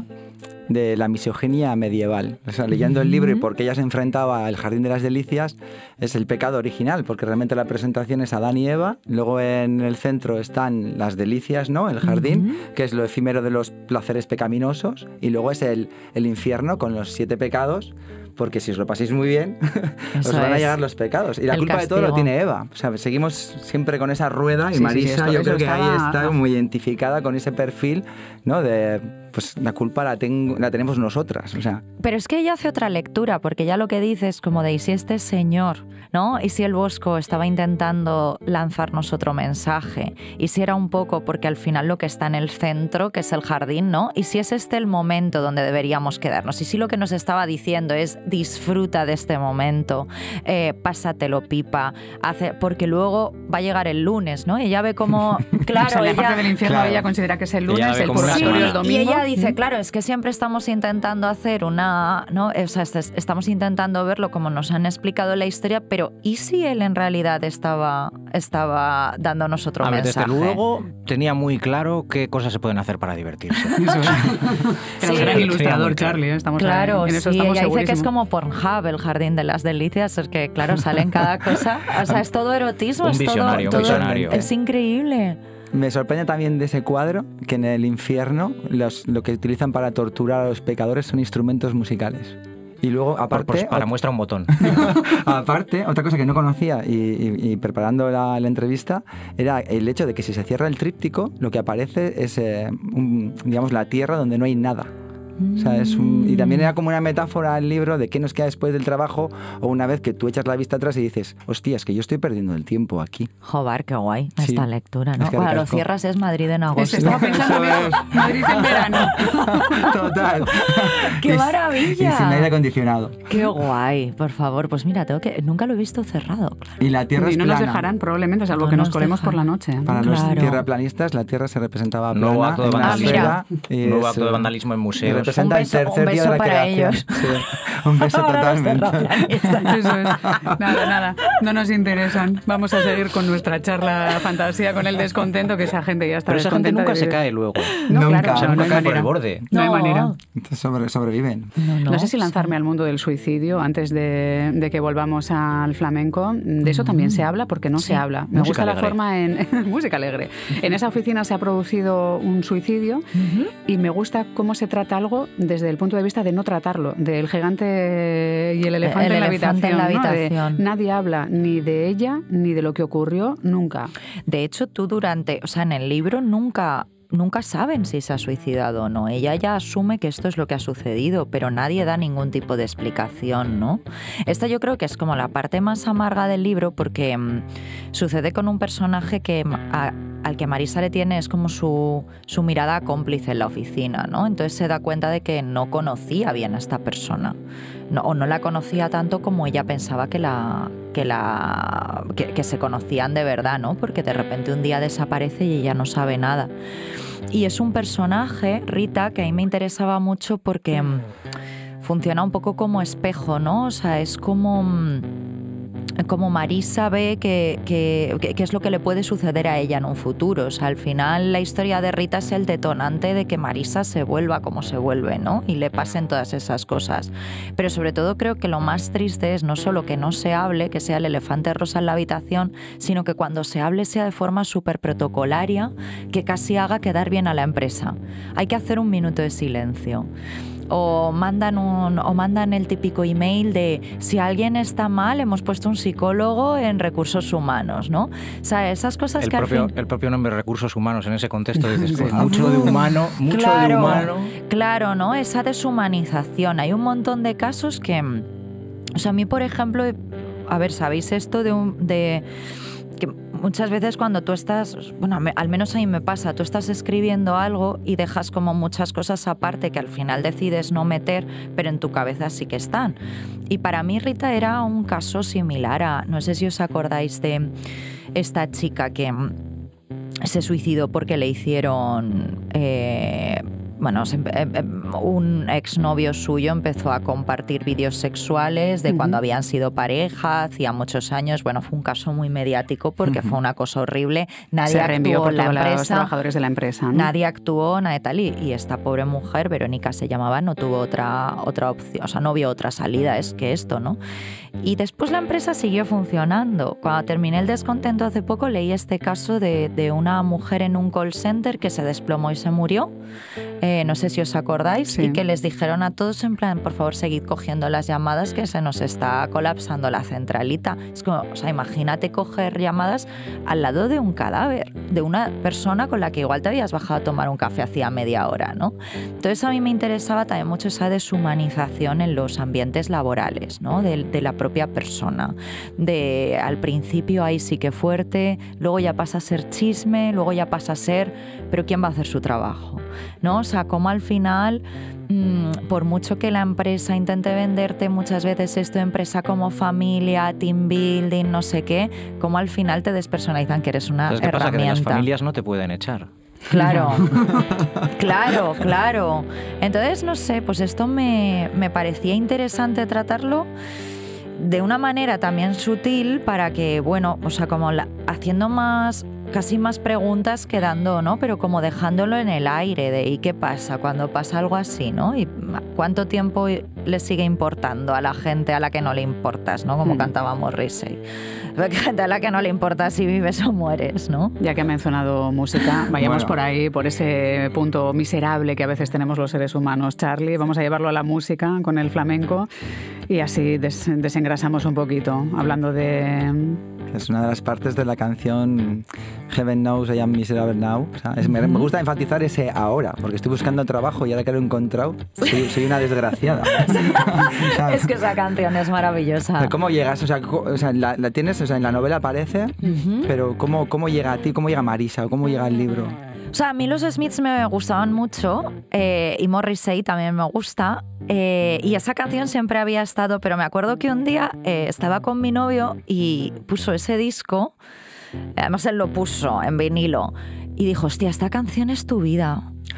de la misoginia medieval. O sea, leyendo el libro y porque ella se enfrentaba al Jardín de las Delicias, es el pecado original, porque realmente la presentación es Adán y Eva, luego en el centro están las delicias, ¿no? El jardín, que es lo efímero de los placeres pecaminosos, y luego es el, el infierno con los siete pecados, porque si os lo paséis muy bien, os Eso van a es. llegar los pecados. Y la El culpa de todo lo castigo. tiene Eva. O sea, seguimos siempre con esa rueda y Sí, sí, sí, Marisa esto- yo eso creo que ahí estaba- está muy identificada con ese perfil, ¿no? De pues la culpa la, tengo, la tenemos nosotras. O sea. Pero es que ella hace otra lectura, porque ya lo que dice es como de, ¿y si este señor, ¿no? ¿Y si el Bosco estaba intentando lanzarnos otro mensaje? ¿Y si era un poco porque al final lo que está en el centro, que es el jardín, ¿no? ¿Y si es este el momento donde deberíamos quedarnos? ¿Y si lo que nos estaba diciendo es disfruta de este momento, eh, pásatelo pipa, hace, porque luego va a llegar el lunes, ¿no? Ella ve como, claro, o sea, la ella, parte del infierno claro. ella considera que es el lunes, el purgatorio sí, el domingo. y ella dice, claro, es que siempre estamos intentando hacer una, ¿no? O sea, estamos intentando verlo como nos han explicado la historia, pero ¿y si él en realidad estaba, estaba dándonos otro A ver, mensaje? desde luego tenía muy claro qué cosas se pueden hacer para divertirse. Eso es. Era un Sí. gran ilustrador, Sí, Charlie, ¿eh? Estamos Claro, ahí, en eso sí, estamos ella dice que es segurísimos. como Pornhub, el jardín de las delicias, es que claro, sale en cada cosa, o sea, es todo erotismo, Un es todo- visionario, un todo, visionario. es increíble. Me sorprende también de ese cuadro que en el infierno los, lo que utilizan para torturar a los pecadores son instrumentos musicales. Y luego, aparte... Pues para ot- muestra un botón. aparte, otra cosa que no conocía y, y- y preparando la, la entrevista era el hecho de que si se cierra el tríptico, lo que aparece es, eh, un- digamos, la tierra donde no hay nada. O sea, es un- y también era como una metáfora el libro de qué nos queda después del trabajo o una vez que tú echas la vista atrás y dices, hostia, es que yo estoy perdiendo el tiempo aquí. Joder, qué guay Sí. esta lectura, ¿no? Es que Cuando lo ricasco. cierras es Madrid en agosto. Se estaba pensando, mira, Madrid en verano. Total. ¡Qué Y- maravilla! Y sin aire acondicionado. Qué guay, por favor. Pues mira, tengo que nunca lo he visto cerrado. Claro. Y la tierra Y es no nos plana. dejarán probablemente, salvo No que nos nos colemos por dejan. la noche. ¿eh? Para los Claro. tierraplanistas, la tierra se representaba plana Nuevo acto de en la vandalismo. esfera, y Nuevo es, acto de eh, vandalismo en y museos. representa Un beso- el tercer un día beso de la para creación. ellos. Sí. Un beso Para los totalmente. terraplanistas. Eso es. Nada, nada. No nos interesan. Vamos a seguir con nuestra charla fantasía, con el descontento, que esa gente ya está Pero esa gente descontenta nunca de se vivir. cae luego. No, Nunca, claro, o sea, nunca no hay cae por manera. el borde. No hay No. manera. Entonces sobre- sobreviven. No, no, No sé si sí. lanzarme al mundo del suicidio antes de, de que volvamos al flamenco. De eso también se habla, porque no Sí. se habla. Me Música gusta la alegre. forma en... música alegre. En esa oficina se ha producido un suicidio Ujú. y me gusta cómo se trata algo desde el punto de vista de no tratarlo, del gigante y el elefante, El en, la elefante en la habitación, ¿no? De habitación. nadie habla ni de ella ni de lo que ocurrió nunca. De hecho, tú durante, o sea, en el libro nunca, nunca saben si se ha suicidado o no. Ella ya asume que esto es lo que ha sucedido, pero nadie da ningún tipo de explicación, ¿no? Esta yo creo que es como la parte más amarga del libro porque mm, sucede con un personaje que a- al que Marisa le tiene es como su, su mirada cómplice en la oficina, ¿no? Entonces se da cuenta de que no conocía bien a esta persona. No, o no la conocía tanto como ella pensaba que la que la que, que se conocían de verdad, ¿no? Porque de repente un día desaparece y ella no sabe nada. Y es un personaje, Rita, que a mí me interesaba mucho porque mm, funciona un poco como espejo, ¿no? O sea, es como mm, como Marisa ve que, que, que, que es lo que le puede suceder a ella en un futuro. O sea, al final la historia de Rita es el detonante de que Marisa se vuelva como se vuelve, ¿no? Y le pasen todas esas cosas. Pero sobre todo creo que lo más triste es no solo que no se hable, que sea el elefante rosa en la habitación, sino que cuando se hable sea de forma súper protocolaria, que casi haga quedar bien a la empresa. Hay que hacer un minuto de silencio. O mandan, un, o mandan el típico email de si alguien está mal, hemos puesto un psicólogo en recursos humanos, ¿no? O sea, esas cosas El que propio, al fin... el propio nombre recursos humanos en ese contexto dices, Sí. pues, mucho de humano, mucho claro, de humano. Claro, ¿no? Esa deshumanización. Hay un montón de casos que... O sea, a mí, por ejemplo, a ver, ¿sabéis esto de un... de que muchas veces cuando tú estás, bueno, al menos a mí me pasa, tú estás escribiendo algo y dejas como muchas cosas aparte que al final decides no meter, pero en tu cabeza sí que están. Y para mí Rita era un caso similar a, no sé si os acordáis de esta chica que se suicidó porque le hicieron... Eh, bueno, un exnovio suyo empezó a compartir vídeos sexuales de uh-huh. cuando habían sido pareja, hacía muchos años. Bueno, fue un caso muy mediático porque uh-huh. fue una cosa horrible. Nadie Se actuó por en la empresa. Los trabajadores de la empresa, ¿no? Nadie actuó, nada de tal. Y, y esta pobre mujer, Verónica se llamaba, no tuvo otra, otra opción, o sea, no vio otra salida es que esto, ¿no? Y después la empresa siguió funcionando. Cuando terminé el descontento hace poco, leí este caso de, de una mujer en un call center que se desplomó y se murió. eh, no sé si os acordáis, Sí. y que les dijeron a todos en plan, por favor, seguid cogiendo las llamadas que se nos está colapsando la centralita. Es como, o sea, imagínate coger llamadas al lado de un cadáver, de una persona con la que igual te habías bajado a tomar un café hacía media hora, ¿no? Entonces a mí me interesaba también mucho esa deshumanización en los ambientes laborales, ¿no? De, de la propia persona. De al principio ahí sí que fuerte, luego ya pasa a ser chisme, luego ya pasa a ser, pero ¿quién va a hacer su trabajo? ¿No? O sea, como al final, mmm, por mucho que la empresa intente venderte muchas veces esto de empresa como familia, team building, no sé qué, como al final te despersonalizan que eres una ¿Sabes qué pasa? herramienta. Que de las familias no te pueden echar. Claro, claro, claro. Entonces, no sé, pues esto me, me parecía interesante tratarlo de una manera también sutil para que, bueno, o sea, como la, haciendo más, casi más preguntas que dando, ¿no? Pero como dejándolo en el aire de ¿y qué pasa cuando pasa algo así, ¿no? ¿Y cuánto tiempo le sigue importando a la gente a la que no le importas, ¿no? Como mm. cantaba Morrissey. Gente a la que no le importa si vives o mueres, ¿no? Ya que ha mencionado música, vayamos Bueno. por ahí, por ese punto miserable que a veces tenemos los seres humanos. Charlie, vamos a llevarlo a la música con el flamenco y así des- desengrasamos un poquito, hablando de... Es una de las partes de la canción Heaven Knows I Am Miserable Now. O sea, es, me, me gusta enfatizar ese ahora, porque estoy buscando trabajo y ahora que lo he encontrado, soy, soy una desgraciada. O sea, Es que esa canción es maravillosa. ¿cómo llegas? O sea, co- o sea la, la tienes, o sea, en la novela aparece, uh-huh. pero ¿cómo, ¿cómo llega a ti? ¿Cómo llega Marisa? ¿O cómo llega el libro? O sea, a mí los Smiths me gustaban mucho eh, y Morrissey también me gusta eh, y esa canción siempre había estado, pero me acuerdo que un día eh, estaba con mi novio y puso ese disco, además él lo puso en vinilo y dijo, hostia, esta canción es tu vida.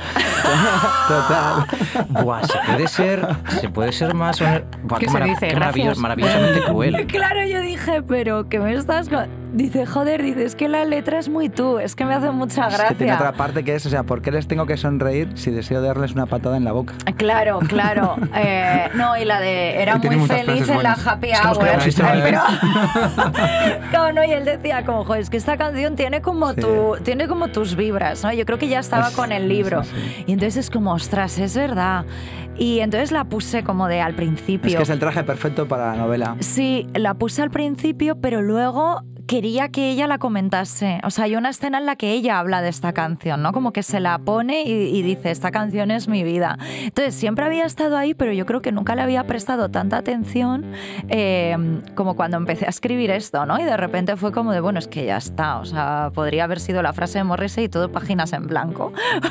Total. Buah, se puede ser, se puede ser más... Buah, ¿Qué qué se marav- dice? qué Gracias. maravilloso- maravillosamente cruel. Claro, yo dije, pero ¿qué me estás...? Dice, joder, dice, es que la letra es muy tú, es que me hace mucha gracia. Es que tiene otra parte que es, o sea, ¿por qué les tengo que sonreír si deseo darles una patada en la boca? Claro, claro. Eh, no, y la de era Tiene muy muchas feliz frases en la buenas. happy Es que hemos hour. creado un sistema de- Pero, claro, no, y él decía como, joder, es que esta canción tiene como Sí. tu, tiene como tus vibras, ¿no? Yo creo que ya estaba Es- con el libro. sí, sí. Y entonces es como, ostras, es verdad. Y entonces la puse como de al principio. Es que es el traje perfecto para la novela. Sí, la puse al principio, pero luego quería que ella la comentase. O sea, hay una escena en la que ella habla de esta canción, ¿no? Como que se la pone y, y dice, esta canción es mi vida. Entonces, siempre había estado ahí, pero yo creo que nunca le había prestado tanta atención eh, como cuando empecé a escribir esto, ¿no? Y de repente fue como de, bueno, es que ya está. O sea, podría haber sido la frase de Morrissey y todo páginas en blanco.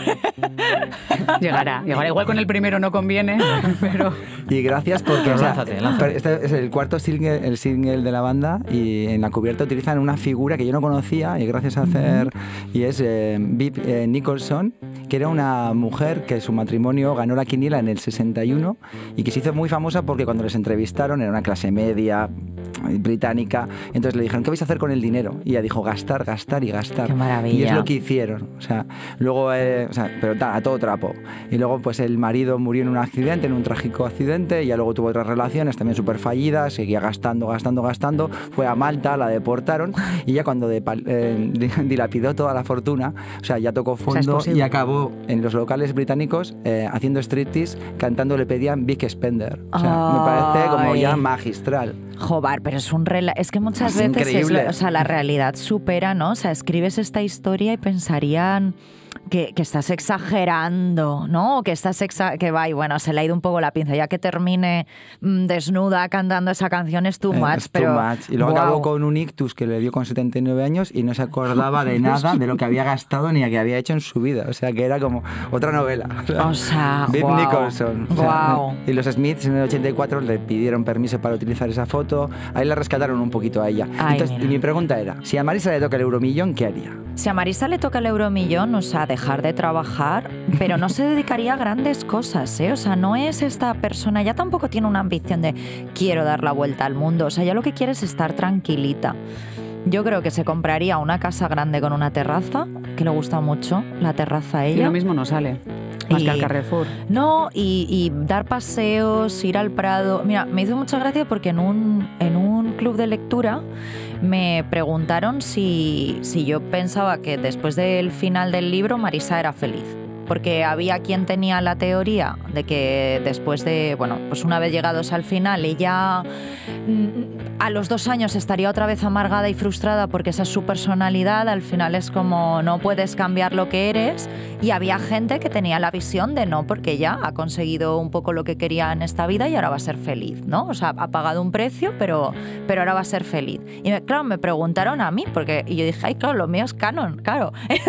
Llegará, llegará. Igual con el primero no conviene, pero... Y gracias porque Pero o sea, lánzate, lánzate. este es el cuarto single, el single de la banda y en la cubierta utilizan una figura que yo no conocía y gracias a hacer y es eh, Viv eh, Nicholson, que era una mujer que su matrimonio ganó la quiniela en el sesenta y uno y que se hizo muy famosa porque cuando les entrevistaron era una clase media británica, entonces le dijeron ¿qué vais a hacer con el dinero? Y ella dijo gastar, gastar y gastar. Qué maravilla. Y es lo que hicieron, o sea, luego eh, o sea, pero ta, a todo trapo. Y luego pues el marido murió en un accidente, en un trágico accidente, y ya luego tuvo otras relaciones también súper fallidas, seguía gastando, gastando, gastando, fue a Malta, la deportaron y ya cuando de, eh, dilapidó toda la fortuna, o sea, ya tocó fondo y acabó en los locales británicos eh, haciendo striptease, cantando le pedían Big Spender. O sea, me parece como ya magistral. Joder, pero es un rela es que muchas Es veces es, increíble. o sea, la realidad supera, ¿no? O sea, escribes esta historia y pensarían que, que estás exagerando, ¿no? O que estás exa que va y bueno, se le ha ido un poco la pinza, ya que termine mmm, desnuda cantando esa canción es too Eh, much, es pero too much. Y luego wow. acabó con un ictus que le dio con setenta y nueve años y no se acordaba de nada de lo que había gastado ni a que había hecho en su vida. O sea, que era como otra novela. O sea, Viv wow. Nicholson. O sea, Wow. y los Smiths en el ochenta y cuatro le pidieron permiso para utilizar esa foto. Ahí la rescataron un poquito a ella. Ay, Entonces, mira. y mi pregunta era, si a Marisa le toca el euromillón, ¿qué haría? Si a Marisa le toca el euromillón, o sea, dejar de trabajar, pero no se dedicaría a grandes cosas, ¿eh? O sea, no es esta persona, ya tampoco tiene una ambición de quiero dar la vuelta al mundo, o sea, ya lo que quiere es estar tranquilita. Yo creo que se compraría una casa grande con una terraza, que le gusta mucho la terraza a Y ella. lo mismo no sale, más Y- que al Carrefour. No, y, y dar paseos, ir al Prado. Mira, me hizo mucha gracia porque en un, en un club de lectura me preguntaron si, si yo pensaba que después del final del libro Marisa era feliz. porque había quien tenía la teoría de que después de, bueno, pues una vez llegados al final, ella a los dos años estaría otra vez amargada y frustrada porque esa es su personalidad, al final es como no puedes cambiar lo que eres, y había gente que tenía la visión de no, porque ella ha conseguido un poco lo que quería en esta vida y ahora va a ser feliz, ¿no? O sea, ha pagado un precio, pero, pero ahora va a ser feliz. Y me, claro, me preguntaron a mí, porque y yo dije, ay, claro, lo mío es canon, claro.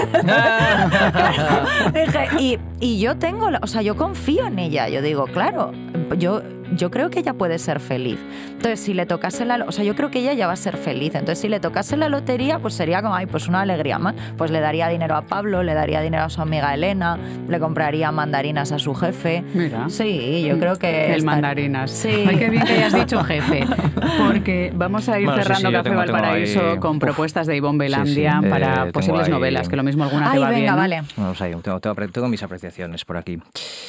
dije, y, y yo tengo, o sea, yo confío en ella, yo digo, claro, yo... yo creo que ella puede ser feliz. Entonces, si le tocase la... O sea, yo creo que ella ya va a ser feliz. Entonces, si le tocase la lotería, pues sería como, ay, pues una alegría más. Pues le daría dinero a Pablo, le daría dinero a su amiga Elena, le compraría mandarinas a su jefe. Mira. Sí, yo creo que... El estar... mandarinas. Sí. Ay, qué bien que hayas dicho jefe. Porque vamos a ir bueno, cerrando sí, sí, Café tengo, Valparaíso tengo ahí... con Uf. propuestas de Ivonne Belandia sí, sí. para Eh, posibles ahí... novelas, que lo mismo alguna ay, te va venga, bien, ¿no? vale. Vamos ahí, tengo, tengo, tengo mis apreciaciones por aquí.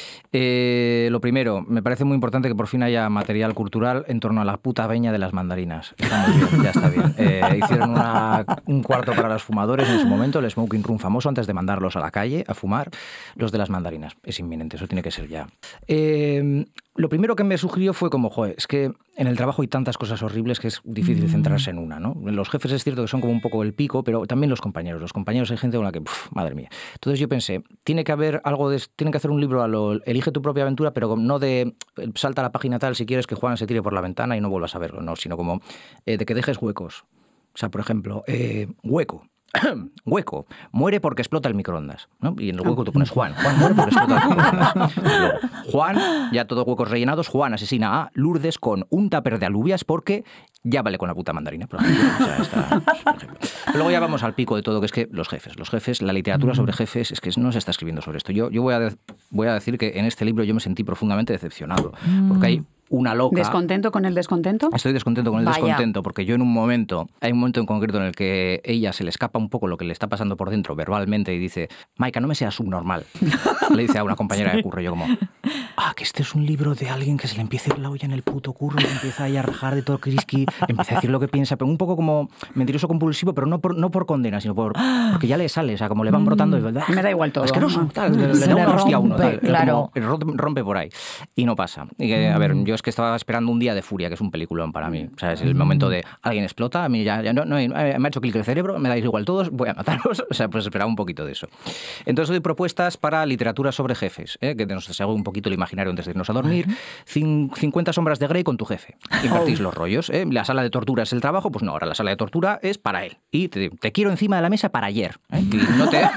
Eh, lo primero, me parece muy importante que por fin haya material cultural en torno a la puta veña de las mandarinas. Está muy bien, ya está bien. Eh, hicieron una, un cuarto para los fumadores en su momento, el smoking room famoso, antes de mandarlos a la calle a fumar, los de las mandarinas. Es inminente, eso tiene que ser ya. Eh, lo primero que me sugirió fue como, joder, es que en el trabajo hay tantas cosas horribles que es difícil mm. centrarse en una, ¿no? Los jefes es cierto que son como un poco el pico, pero también los compañeros. Los compañeros hay gente con la que, puf, madre mía. Entonces yo pensé, tiene que haber algo de... Tienen que hacer un libro a lo... Elige tu propia aventura, pero no de salta a la página tal si quieres que Juan se tire por la ventana y no vuelvas a verlo, no, sino como eh, de que dejes huecos. O sea, por ejemplo, eh, hueco. Hueco, muere porque explota el microondas, ¿no? Y en el hueco tú pones Juan, Juan muere porque explota el microondas. Luego, Juan, ya todos huecos rellenados, Juan asesina a Lourdes con un tupper de alubias porque ya vale con la puta mandarina, por ejemplo. O sea, está, por ejemplo. Luego ya vamos al pico de todo, que es que los jefes, los jefes, la literatura sobre jefes, es que no se está escribiendo sobre esto. Yo, yo voy, a de, voy a decir que en este libro yo me sentí profundamente decepcionado, porque hay una loca... ¿Descontento con el descontento? Estoy descontento con el Vaya. descontento, porque yo en un momento, hay un momento en concreto en el que ella se le escapa un poco lo que le está pasando por dentro verbalmente y dice, Maika, no me seas subnormal. Le dice a una compañera de curro, yo como, ah, que este es un libro de alguien que se le empieza a ir la olla en el puto curro, y empieza ahí a rajar de todo crisqui, empieza a decir lo que piensa, pero un poco como mentiroso compulsivo, pero no por, no por condena, sino por, porque ya le sale, o sea, como le van brotando. Y, me da igual todo. Asqueroso, ¿no? tal, le, Se le da le una hostia a uno, rompe, tal, claro. como, rompe por ahí. Y no pasa. Y, a ver, yo es que estaba esperando un día de furia, que es un peliculón para mí. O sea, es el momento de alguien explota, a mí ya, ya no, no, me ha hecho clic el cerebro, me dais igual todos, voy a mataros. O sea, pues esperaba un poquito de eso. Entonces doy propuestas para literatura sobre jefes, ¿eh? Que nos haga un poquito el imaginario antes de irnos a dormir. Cin, cincuenta sombras de Grey con tu jefe. Invertís oh. los rollos. ¿eh? La sala de tortura es el trabajo, pues no, ahora la sala de tortura es para él. Y te, te quiero encima de la mesa para ayer. ¿eh? Y, no te...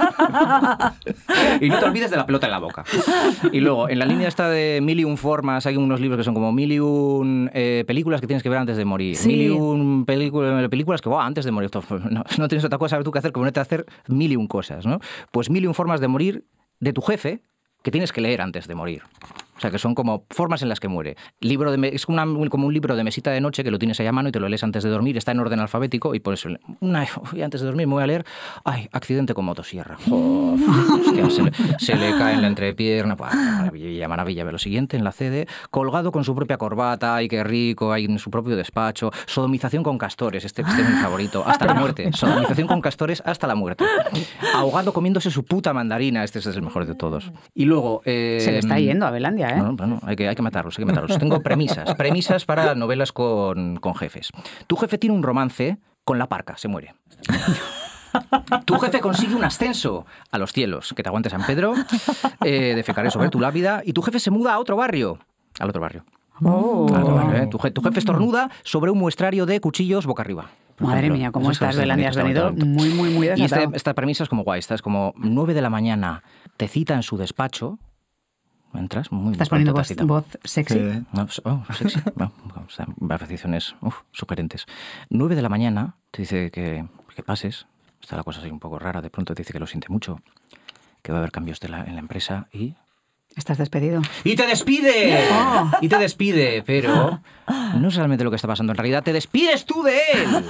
y no te olvides de la pelota en la boca. Y luego, en la línea esta de mil y un formas, hay unos libros que son como mil y un eh, películas que tienes que ver antes de morir. Sí. Mil y un película, películas que, wow, antes de morir. No, no tienes otra cosa tú que hacer que ponerte a hacer mil y un cosas, ¿no? Pues mil y un formas de morir de tu jefe que tienes que leer antes de morir. O sea, que son como formas en las que muere. Libro de, es una, como un libro de mesita de noche que lo tienes ahí a mano y te lo lees antes de dormir. Está en orden alfabético y por eso, una, antes de dormir me voy a leer, ay, accidente con motosierra. Oh, hostia, se, le, se le cae en la entrepierna. Buah, maravilla, maravilla. Ve lo siguiente, en la C D, colgado con su propia corbata, ay, qué rico, ay, en su propio despacho. Sodomización con castores, este, este es mi favorito, hasta la muerte. Sodomización con castores hasta la muerte. Ahogado comiéndose su puta mandarina, este es el mejor de todos. Y luego... Eh, se le está yendo a Belandia, ¿eh? No, no, hay que, hay que matarlos, hay que matarlos. Tengo premisas, premisas para novelas con, con jefes. Tu jefe tiene un romance con la parca, se muere. Tu jefe consigue un ascenso a los cielos, que te aguante San Pedro, eh, defecaré sobre tu lápida, y tu jefe se muda a otro barrio, al otro barrio. Oh. Al otro barrio ¿eh? tu, je, tu jefe estornuda sobre un muestrario de cuchillos boca arriba. Madre ejemplo. mía, ¿cómo estás, Belandia? Has venido muy, muy, muy desatado. Y este, esta premisa es como guay, esta es como nueve de la mañana, te cita en su despacho. Entras muy ¿Estás poniendo voz, voz sexy? Sí. No, oh, sexy. No, apreciaciones uf, sugerentes. Nueve de la mañana te dice que, que pases. Está la cosa así un poco rara. De pronto te dice que lo siente mucho, que va a haber cambios de la, en la empresa y... ¿Estás despedido? ¡Y te despide! Oh. Y te despide, pero no es realmente lo que está pasando en realidad. ¡Te despides tú de él!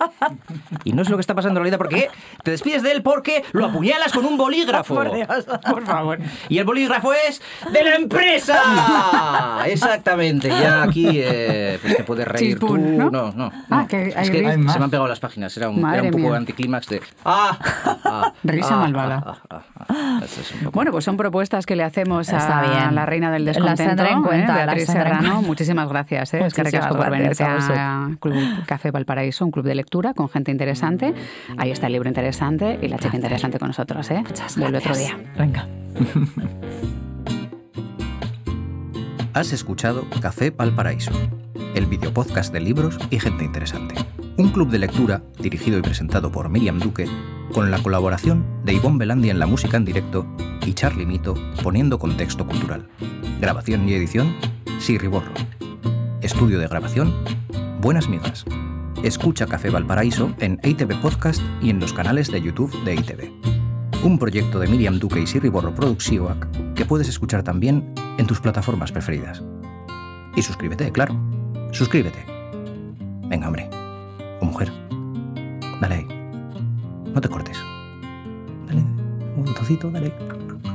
Y no es lo que está pasando en realidad porque te despides de él porque lo apuñalas con un bolígrafo. Por Dios, por favor. Y el bolígrafo es de la empresa. Exactamente. Ya aquí eh, pues te puedes reír Chispun, tú. ¿no? No, no. Ah, no. que es que hay se me han pegado las páginas. Era un, era un poco mía. anticlímax de... Ah, ah, Risa ah, malvada. Ah, ah, ah, Bueno, pues son propuestas que le hacemos Está a bien. la reina del Las descontento, tendré en cuenta, ¿eh? Beatriz las tendré en Serrano. cuenta. Muchísimas gracias. ¿eh? Es que Muchísimas recasco por venirte gracias a Club Café Valparaíso, un club de lectura con gente interesante. Ahí está el libro interesante y la chica interesante con nosotros. ¿eh? Muchas Vuelve otro gracias. día. Venga. Has escuchado Café Valparaíso, el videopodcast de libros y gente interesante. Un club de lectura dirigido y presentado por Miriam Duque, con la colaboración de Ivonne Belandia en la música en directo y Charly Mito poniendo contexto cultural. Grabación y edición, Sirri Borro. Estudio de grabación, Buenas Migas. Escucha Café Valparaíso en E I T V Podcast y en los canales de YouTube de E I T V. Un proyecto de Miriam Duque y Sirri Borro Produccióak que puedes escuchar también en tus plataformas preferidas. Y suscríbete, claro. Suscríbete. Venga, hombre. O mujer. Dale ahí. No te cortes. Dale. Un botoncito, dale.